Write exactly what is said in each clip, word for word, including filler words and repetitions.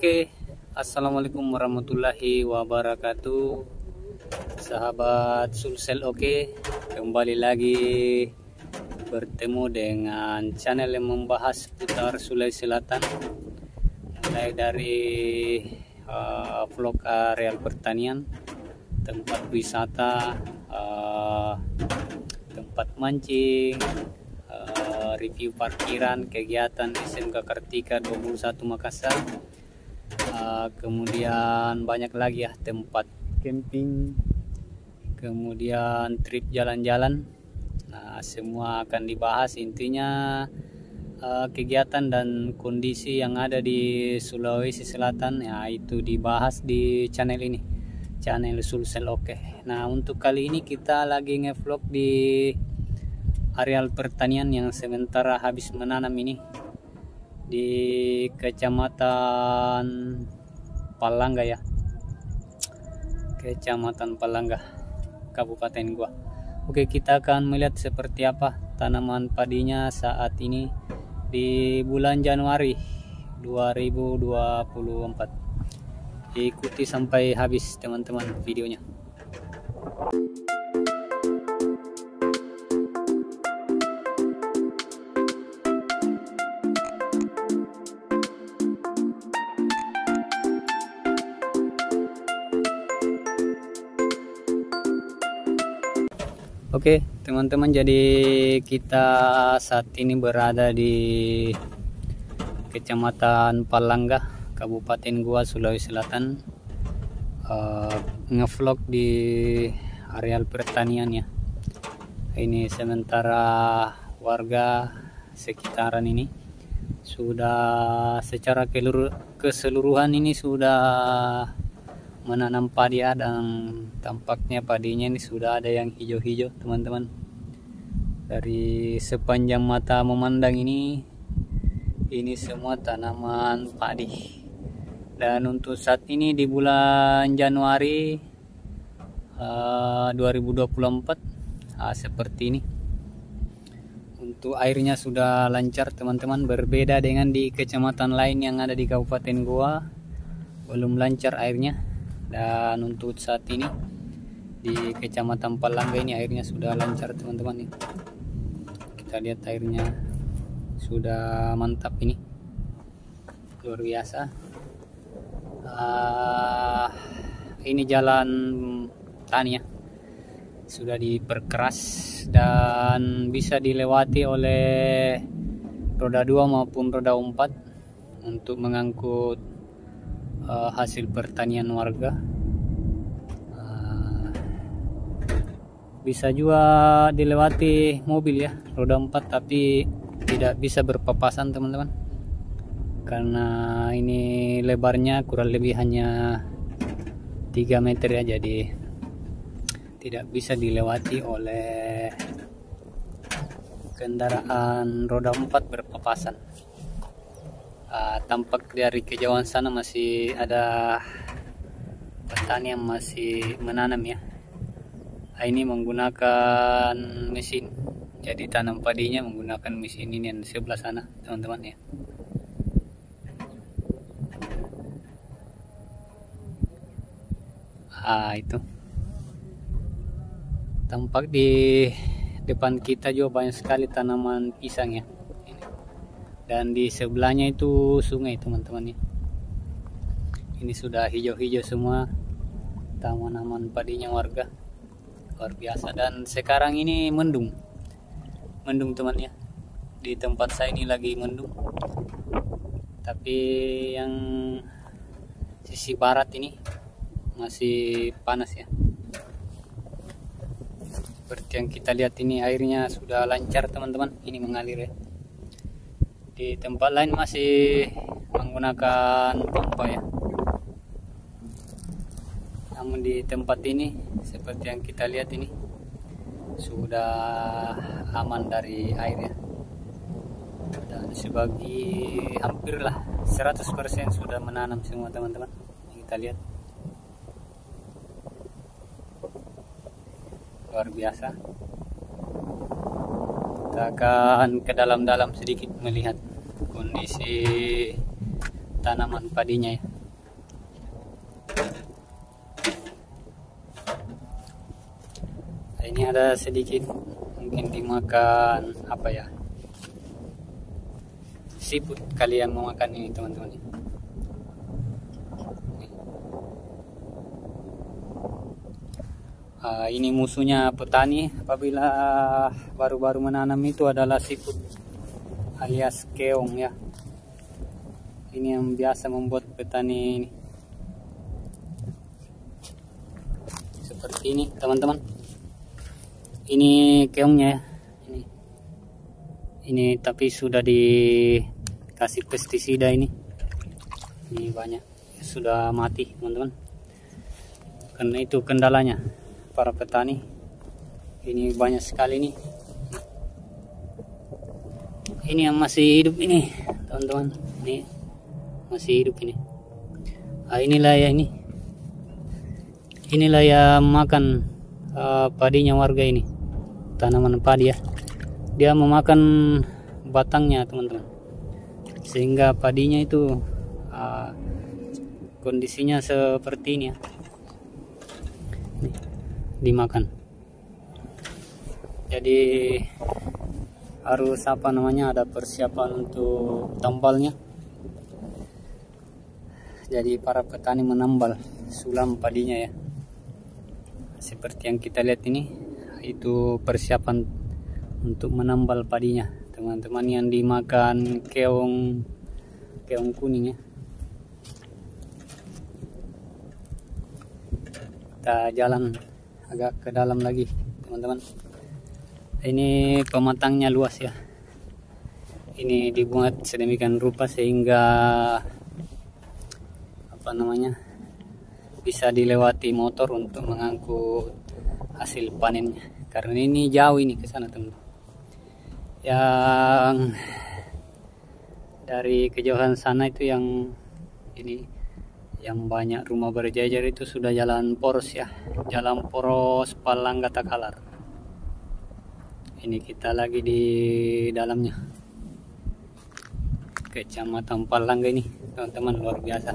Oke, assalamualaikum warahmatullahi wabarakatuh, sahabat Sulsel. Oke, kembali lagi bertemu dengan channel yang membahas seputar Sulawesi Selatan, mulai dari uh, vlog areal pertanian, tempat wisata, uh, tempat mancing, uh, review parkiran, kegiatan S M K Kartika dua puluh satu Makassar. Uh, kemudian banyak lagi ya, tempat camping, kemudian trip jalan-jalan. Nah, semua akan dibahas, intinya uh, kegiatan dan kondisi yang ada di Sulawesi Selatan ya, itu dibahas di channel ini, channel Sulsel. Oke. Nah, untuk kali ini kita lagi ngevlog di areal pertanian yang sementara habis menanam ini, di Kecamatan Palangga ya, Kecamatan Palangga, Kabupaten Goa. Oke, kita akan melihat seperti apa tanaman padinya saat ini di bulan Januari dua ribu dua puluh empat. Ikuti sampai habis teman-teman videonya. Oke teman-teman, jadi kita saat ini berada di Kecamatan Palangga, Kabupaten Goa, Sulawesi Selatan. uh, Ngevlog di areal pertanian ya. Ini sementara warga sekitaran ini sudah secara keseluruhan ini sudah menanam padi ya, dan tampaknya padinya ini sudah ada yang hijau-hijau teman-teman. Dari sepanjang mata memandang ini ini semua tanaman padi. Dan untuk saat ini di bulan Januari uh, dua ribu dua puluh empat, uh, seperti ini. Untuk airnya sudah lancar teman-teman, berbeda dengan di kecamatan lain yang ada di Kabupaten Goa, belum lancar airnya. Dan untuk saat ini di Kecamatan Palangga ini airnya sudah lancar teman-teman nih. Kita lihat airnya sudah mantap, ini luar biasa. Uh, ini jalan tani ya, sudah diperkeras dan bisa dilewati oleh roda dua maupun roda empat untuk mengangkut uh, hasil pertanian warga. Uh, bisa juga dilewati mobil ya, roda empat, tapi tidak bisa berpapasan teman-teman, karena ini lebarnya kurang lebih hanya tiga meter ya, jadi tidak bisa dilewati oleh kendaraan roda empat berpapasan. Uh, tampak dari kejauhan sana masih ada petani yang masih menanam ya. Uh, ini menggunakan mesin, jadi tanam padinya menggunakan mesin ini yang di sebelah sana teman-teman ya. Ah, itu tampak di depan kita juga banyak sekali tanaman pisang ya. Dan di sebelahnya itu sungai teman-teman ya. Ini sudah hijau-hijau semua tanaman padinya warga, luar biasa. Dan sekarang ini mendung, mendung teman ya. Di tempat saya ini lagi mendung, tapi yang sisi barat ini masih panas ya. Seperti yang kita lihat ini airnya sudah lancar teman-teman, ini mengalir ya. Di tempat lain masih menggunakan pompa ya, namun di tempat ini seperti yang kita lihat ini sudah aman dari air ya. Dan sebagi hampirlah seratus persen sudah menanam semua teman-teman. Kita lihat luar biasa. Kita akan ke dalam-dalam sedikit melihat kondisi tanaman padinya ya. Ini ada sedikit mungkin dimakan apa ya, seafood kalian mau makan ini teman-teman. Uh, ini musuhnya petani apabila baru-baru menanam itu adalah seafood alias keong ya. Ini yang biasa membuat petani ini seperti ini teman-teman. Ini keongnya ya. Ini, ini tapi sudah dikasih pestisida ini. Ini banyak sudah mati teman-teman. Karena itu kendalanya para petani. Ini banyak sekali nih. Ini yang masih hidup ini teman-teman. Ini masih hidup ini. Ah, inilah ya ini. Inilah yang makan uh, padinya warga ini. Tanaman padi ya. Dia memakan batangnya teman-teman. Sehingga padinya itu uh, kondisinya seperti ini ya. Ini, dimakan. Jadi harus apa namanya, ada persiapan untuk tambalnya. Jadi para petani menambal sulam padinya ya. Seperti yang kita lihat ini, itu persiapan untuk menambal padinya teman-teman, yang dimakan keong keong kuning ya. Kita jalan agak ke dalam lagi teman-teman. Ini pematangnya luas ya. Ini dibuat sedemikian rupa sehingga apa namanya, bisa dilewati motor untuk mengangkut hasil panennya. Karena ini jauh ini ke sana teman. Yang dari kejauhan sana itu yang ini, yang banyak rumah berjajar itu sudah jalan poros ya, jalan poros Palangga Takalar. Ini kita lagi di dalamnya, Kecamatan Palangga ini teman-teman, luar biasa.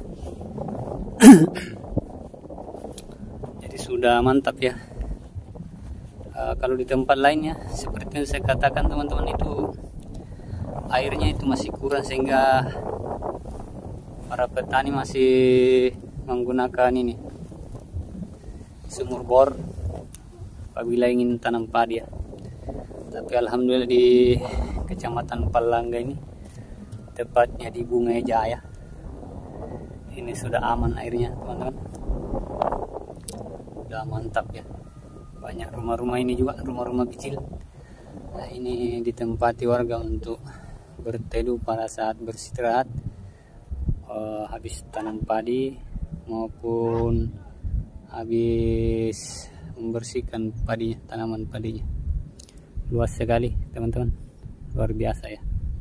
Jadi sudah mantap ya. Uh, kalau di tempat lainnya seperti yang saya katakan teman-teman, itu airnya itu masih kurang sehingga para petani masih menggunakan ini sumur bor apabila ingin tanam padi ya. Tapi alhamdulillah di Kecamatan Palangga ini, tepatnya di Bunga Jaya, ini sudah aman airnya teman-teman. Sudah mantap ya. Banyak rumah-rumah ini juga, rumah-rumah kecil. Nah, ini ditempati warga untuk berteduh pada saat beristirahat uh, habis tanam padi maupun habis membersihkan padinya, tanaman padinya. Luas sekali teman-teman, luar biasa ya.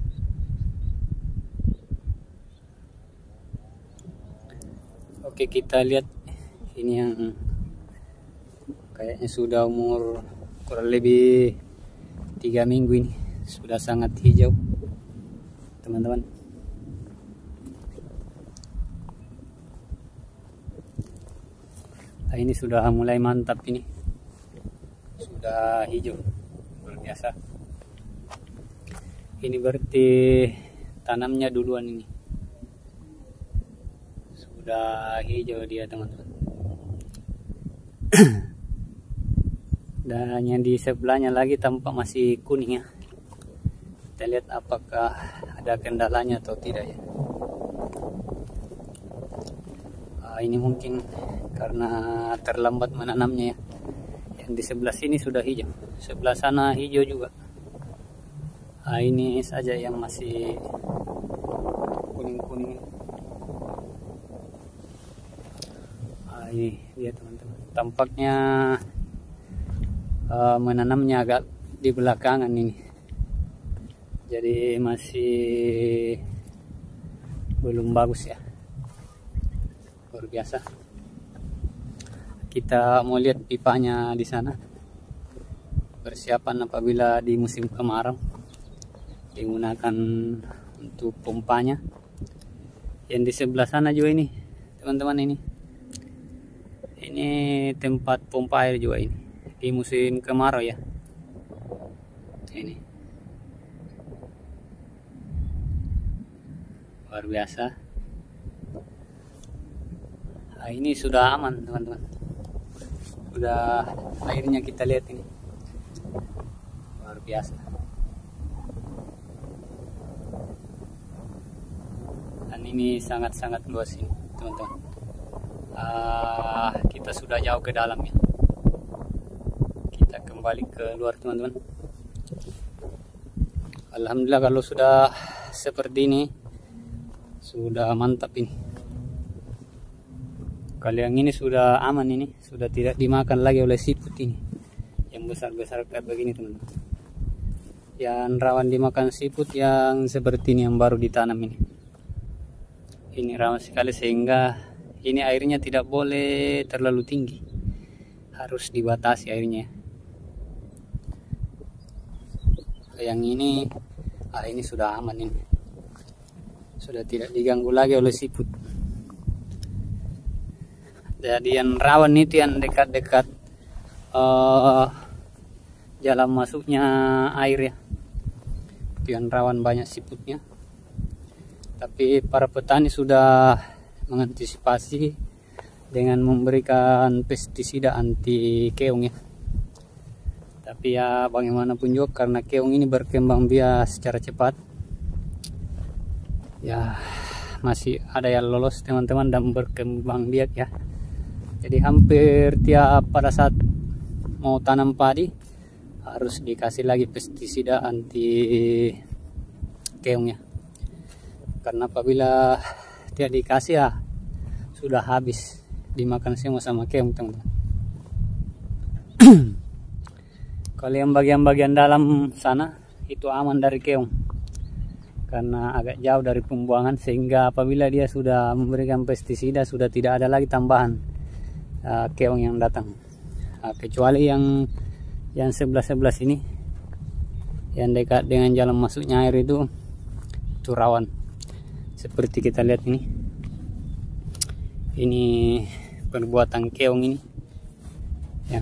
Oke, kita lihat ini yang kayaknya sudah umur kurang lebih tiga minggu, ini sudah sangat hijau teman-teman. Nah, ini sudah mulai mantap, ini sudah hijau luar biasa. Ini berarti tanamnya duluan, ini sudah hijau dia teman-teman. Dan yang di sebelahnya lagi tampak masih kuning ya. Kita lihat apakah ada kendalanya atau tidak ya. Uh, ini mungkin karena terlambat menanamnya ya. Yang di sebelah sini sudah hijau, sebelah sana hijau juga. Uh, ini saja yang masih kuning-kuning. Uh, ini dia teman-teman. Tampaknya Uh, menanamnya agak di belakangan ini, jadi masih belum bagus ya. Luar biasa. Kita mau lihat pipanya di sana, persiapan apabila di musim kemarau digunakan untuk pompanya. Yang di sebelah sana juga ini teman-teman, ini ini tempat pompa air juga ini. di musim kemarau ya. Ini luar biasa. Nah, ini sudah aman teman-teman, sudah airnya kita lihat ini luar biasa. Dan ini sangat-sangat luas ini teman-teman. Uh, kita sudah jauh ke dalam ya. Kita kembali ke luar teman-teman. Alhamdulillah kalau sudah seperti ini sudah mantap ini. Kalau yang ini sudah aman, ini sudah tidak dimakan lagi oleh siput ini yang besar-besar kayak begini teman-teman. Yang rawan dimakan siput yang seperti ini yang baru ditanam ini. Ini rawan sekali sehingga ini airnya tidak boleh terlalu tinggi, harus dibatasi airnya. Yang ini, ah ini sudah aman ini, sudah tidak diganggu lagi oleh siput. Jadi yang rawan itu yang dekat-dekat uh, jalan masuknya air ya, itu yang rawan banyak siputnya. Tapi para petani sudah mengantisipasi dengan memberikan pestisida anti keong ya. Tapi ya bagaimanapun juga karena keong ini berkembang biak secara cepat, ya masih ada yang lolos teman-teman dan berkembang biak ya. Jadi hampir tiap pada saat mau tanam padi harus dikasih lagi pestisida anti keong ya. Karena apabila tidak dikasih ya sudah habis dimakan semua sama keong teman-teman. Kalau yang bagian-bagian dalam sana itu aman dari keong karena agak jauh dari pembuangan, sehingga apabila dia sudah memberikan pestisida sudah tidak ada lagi tambahan uh, keong yang datang. Uh, kecuali yang yang sebelah-sebelah sini yang dekat dengan jalan masuknya air itu itu rawan. Seperti kita lihat ini, ini perbuatan keong ini yang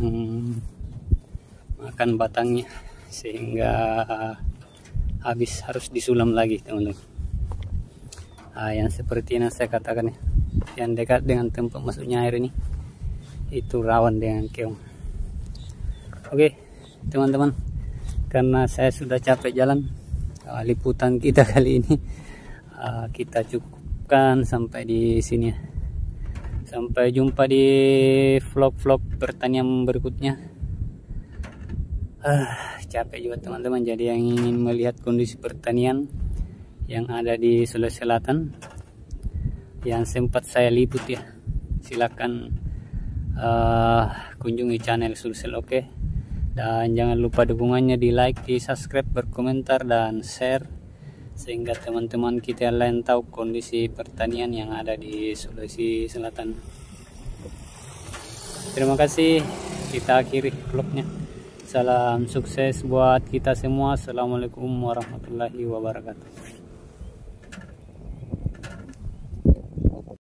makan batangnya sehingga habis harus disulam lagi teman-teman. Nah, yang seperti yang saya katakan ya, yang dekat dengan tempat masuknya air ini itu rawan dengan keong. Oke teman-teman, karena saya sudah capek jalan, liputan kita kali ini Uh, kita cukupkan sampai di sini ya. Sampai jumpa di vlog-vlog pertanian berikutnya. Uh, capek juga teman-teman. Jadi yang ingin melihat kondisi pertanian yang ada di Sulawesi Selatan yang sempat saya liput ya, silakan uh, kunjungi channel Sulsel Oke. Dan jangan lupa dukungannya di like, di subscribe, berkomentar dan share, sehingga teman-teman kita yang lain tahu kondisi pertanian yang ada di Sulawesi Selatan. Terima kasih, kita akhiri vlognya. Salam sukses buat kita semua. Assalamualaikum warahmatullahi wabarakatuh.